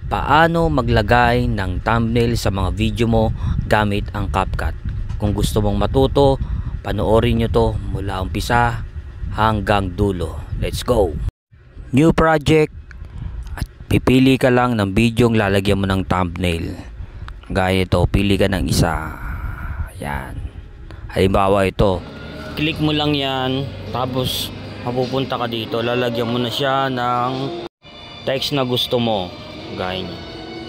Paano maglagay ng thumbnail sa mga video mo gamit ang CapCut? Kung gusto mong matuto, panoorin nyo to mula umpisa hanggang dulo. Let's go! New project at pipili ka lang ng video yung lalagyan mo ng thumbnail. Gaya ito, pili ka ng isa. Yan. Halimbawa ito, click mo lang yan, tapos mapupunta ka dito, lalagyan mo na siya ng text na gusto mo. Gaya niya.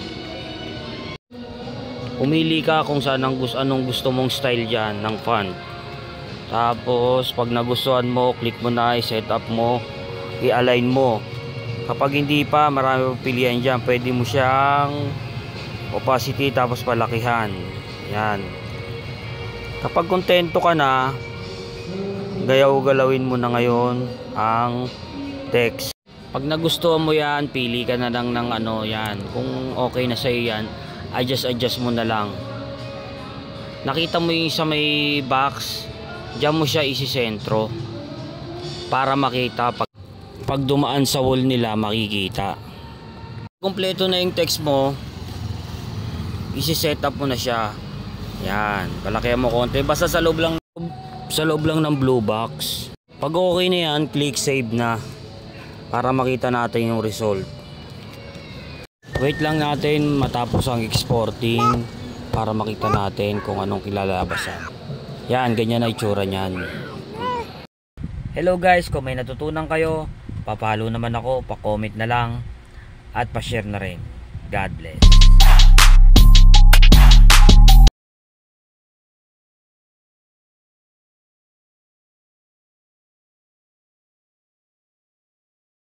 Pumili ka kung saan anong gusto mong style dyan ng font. Tapos pag nagustuhan mo, click mo na, i-set up mo, i-align mo. Kapag hindi pa, marami pilihan dyan. Pwede mo siyang opacity tapos palakihan. Yan. Kapag kontento ka na, gayaw-galawin mo na ngayon ang text. Pag nagustuhan mo yan, pili ka na lang ng yan. Kung okay na sa'yo yan, adjust mo na lang. Nakita mo yung sa may box, diyan mo siya isisentro para makita. Pag dumaan sa wall nila, makikita. Kompleto na yung text mo, isi-set up mo na siya. Yan, palakihan mo konti. Basta sa loob lang ng blue box. Pag okay na yan, click save na para makita natin yung result. Wait lang natin matapos ang exporting para makita natin kung anong kilalabasan. Yan, ganyan na itsura niyan. Hello guys, kung may natutunan kayo, papalo naman ako, pa-comment na lang at pa-share na rin. God bless.